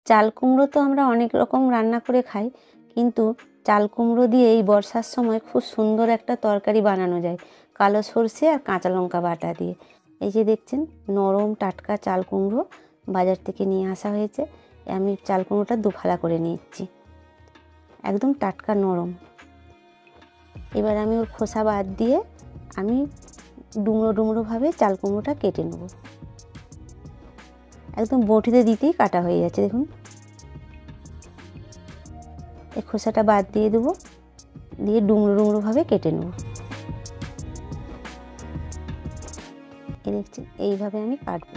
চাল কুমড়ো তো আমরা অনেক রকম রান্না করে খাই, কিন্তু চাল কুমড়ো দিয়ে এই বর্ষার সময় খুব সুন্দর একটা তরকারি বানানো যায় কালো সরষে আর কাঁচা লঙ্কা বাটা দিয়ে। এই যে দেখছেন নরম টাটকা চাল কুমড়ো বাজার থেকে নিয়ে আসা হয়েছে। আমি চাল কুমড়োটা দুফালা করে নিচ্ছি, একদম টাটকা নরম। এবার আমি ওর খোসা বাদ দিয়ে আমি ডুমরো ডুমরোভাবে চাল কুমড়োটা কেটে নেব। একদম বঁটিতে দিতেই কাটা হয়ে যাচ্ছে, দেখুন। এই খোসাটা বাদ দিয়ে দেবো, দিয়ে ডুমরো ডুমরোভাবে কেটে নেব। এই দেখছেন এইভাবে আমি কাটবো।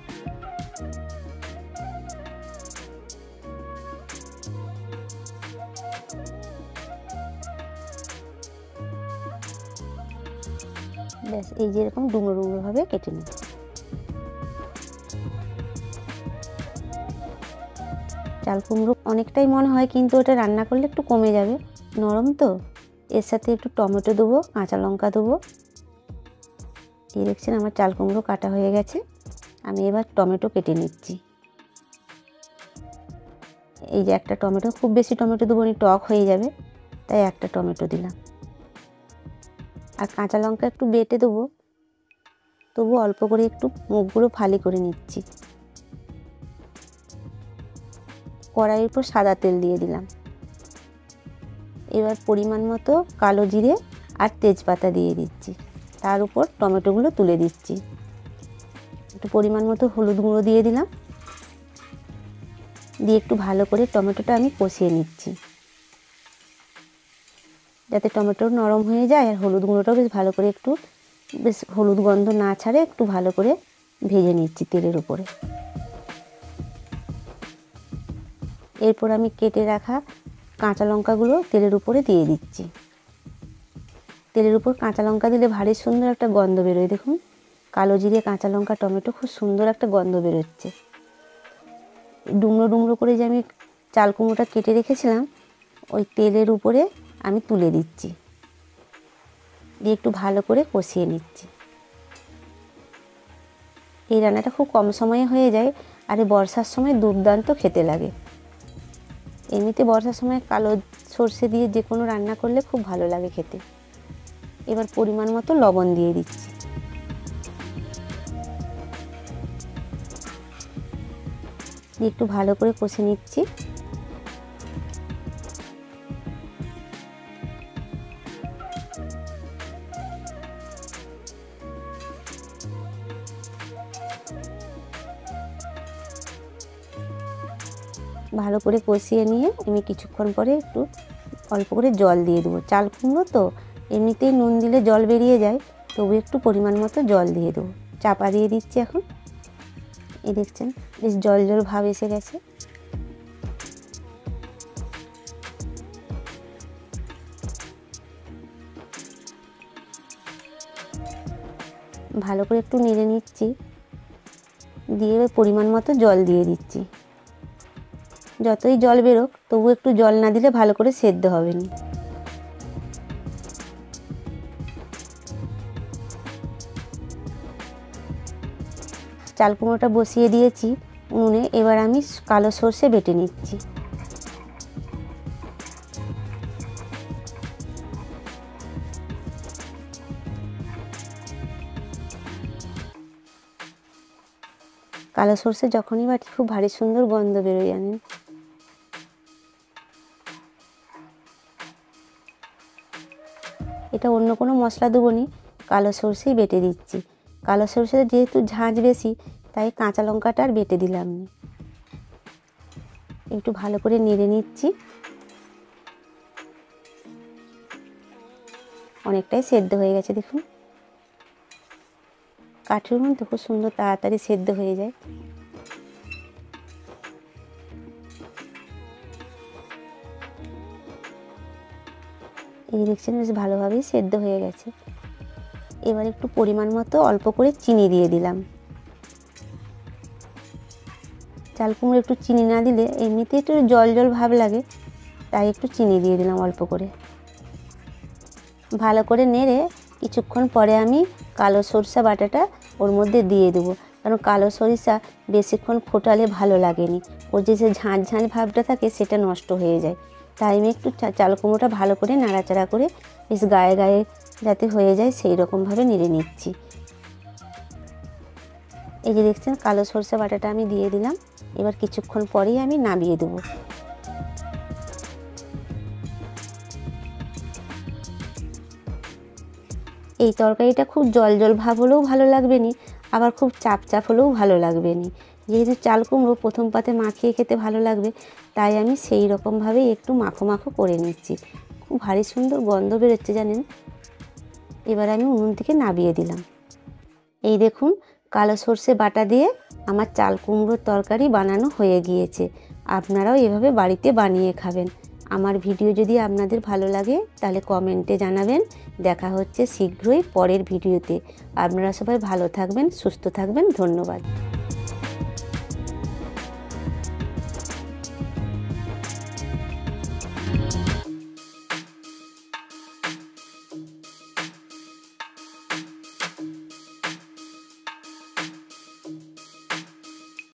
ব্যাস এই যেরকম ডুমরো ডুমরোভাবে কেটে নেব। চাল কুমড়ো অনেকটাই মনে হয়, কিন্তু ওটা রান্না করলে একটু কমে যাবে, নরম তো। এর সাথে একটু টমেটো দেবো, কাঁচা লঙ্কা দেবো। এই দেখছেন আমার চাল কুমড়ো কাটা হয়ে গেছে। আমি এবার টমেটো কেটে নিচ্ছি। এই যে একটা টমেটো, খুব বেশি টমেটো দেবো না, টক হয়ে যাবে, তাই একটা টমেটো দিলাম। আর কাঁচা লঙ্কা একটু বেটে দেবো, তবু অল্প করে একটু মুখগুলো ফালি করে নিচ্ছি। কড়াইয়ের উপর সাদা তেল দিয়ে দিলাম। এবার পরিমাণ মতো কালো জিরে আর তেজপাতা দিয়ে দিচ্ছি। তার উপর টমেটোগুলো তুলে দিচ্ছি। একটু পরিমাণ মতো হলুদ গুঁড়ো দিয়ে দিলাম, দিয়ে একটু ভালো করে টমেটোটা আমি কষিয়ে নিচ্ছি, যাতে টমেটো নরম হয়ে যায়। আর হলুদ গুঁড়োটাও বেশ হলুদ গন্ধ না ছাড়ে একটু ভালো করে ভেজে নিচ্ছি তেলের উপরে। এরপর আমি কেটে রাখা কাঁচা লঙ্কাগুলো তেলের উপরে দিয়ে দিচ্ছি। তেলের উপর কাঁচা লঙ্কা দিলে ভারী সুন্দর একটা গন্ধ বেরোয়, দেখুন। কালো জিরে, কাঁচা লঙ্কা, টমেটো, খুব সুন্দর একটা গন্ধ বেরোচ্ছে। ডুমরো ডুমরো করে যে আমি চাল কুমড়োটা কেটে রেখেছিলাম, ওই তেলের উপরে আমি তুলে দিচ্ছি, দিয়ে একটু ভালো করে কষিয়ে নিচ্ছি। এই রান্নাটা খুব কম সময়ে হয়ে যায়, আর এই বর্ষার সময় দুর্দান্ত খেতে লাগে। এমনিতে বর্ষার সময় কালো সর্ষে দিয়ে যে কোনো রান্না করলে খুব ভালো লাগে খেতে। এবার পরিমাণ মতো লবণ দিয়ে দিচ্ছি। একটু ভালো করে কষে নিচ্ছি। ভালো করে কষিয়ে নিয়ে আমি কিছুক্ষণ পরে একটু অল্প করে জল দিয়ে দেবো। চাল কুমড়ো তো এমনিতেই নুন দিলে জল বেরিয়ে যায়, তবু একটু পরিমাণ মতো জল দিয়ে দেবো। চাপা দিয়ে দিচ্ছি এখন। এই দেখছেন বেশ জল জল ভাব এসে গেছে। ভালো করে একটু নেড়ে নিচ্ছি, দিয়ে পরিমাণ মতো জল দিয়ে দিচ্ছি। যতই জল বেরোক, তবু একটু জল না দিলে ভালো করে সেদ্ধ হবে না। চাল কুমড়োটা বসিয়ে দিয়েছি উনুনে। এবার আমি কালো সর্ষে বেটে নিচ্ছি। কালো সর্ষে যখনই বাটি খুব ভারী সুন্দর গন্ধ বেরোয়, জানেন। এটা অন্য কোনো মশলা দেবো নি, কালো সর্ষেই বেটে দিচ্ছি। কালো সর্ষে যেহেতু ঝাঁঝ বেশি, তাই কাঁচা লঙ্কাটা আর বেটে দিলাম না। একটু ভালো করে নেড়ে নিচ্ছি। অনেকটাই সেদ্ধ হয়ে গেছে, দেখুন। কাঠের উনুন তো খুব সুন্দর তাড়াতাড়ি সেদ্ধ হয়ে যায়। এই দেখছেন বেশ ভালোভাবেই সেদ্ধ হয়ে গেছে। এবার একটু পরিমাণ মতো অল্প করে চিনি দিয়ে দিলাম। চাল কুমড়ো একটু চিনি না দিলে এমনিতে একটু জল জল ভাব লাগে, তাই একটু চিনি দিয়ে দিলাম অল্প করে। ভালো করে নেড়ে কিছুক্ষণ পরে আমি কালো সরষে বাটাটা ওর মধ্যে দিয়ে দেবো। কারণ কালো সরিষা বেশিক্ষণ ফোটালে ভালো লাগেনি, ওর যে ঝাঁঝ ঝাঁঝ ভাবটা থাকে সেটা নষ্ট হয়ে যায়। তাই আমি একটু চাল কুমড়োটা ভালো করে নাড়াচাড়া করে বেশ গায়ে গায়ে যাতে হয়ে যায় সেই রকমভাবে নেড়ে নিচ্ছি। এই যে দেখছেন কালো সরষে বাটাটা আমি দিয়ে দিলাম। এবার কিছুক্ষণ পরেই আমি নামিয়ে দেবো। এই তরকারিটা খুব জল জল ভাব হলেও ভালো লাগবে না, আবার খুব চাপ চাপ হলেও ভালো লাগবে না। যেহেতু চাল কুমড়ো প্রথম পাতে মাখিয়ে খেতে ভালো লাগবে, তাই আমি সেই রকমভাবেই একটু মাখো মাখো করে নিচ্ছি। খুব ভারী সুন্দর গন্ধ বেরোচ্ছে জানেন। এবার আমি উনুন থেকে নামিয়ে দিলাম। এই দেখুন কালো সর্ষে বাটা দিয়ে আমার চাল কুমড়োর তরকারি বানানো হয়ে গিয়েছে। আপনারাও এভাবে বাড়িতে বানিয়ে খাবেন। আমার ভিডিও যদি আপনাদের ভালো লাগে তাহলে কমেন্টে জানাবেন। দেখা হচ্ছে শীঘ্রই পরের ভিডিওতে। আপনারা সবাই ভালো থাকবেন, সুস্থ থাকবেন। ধন্যবাদ।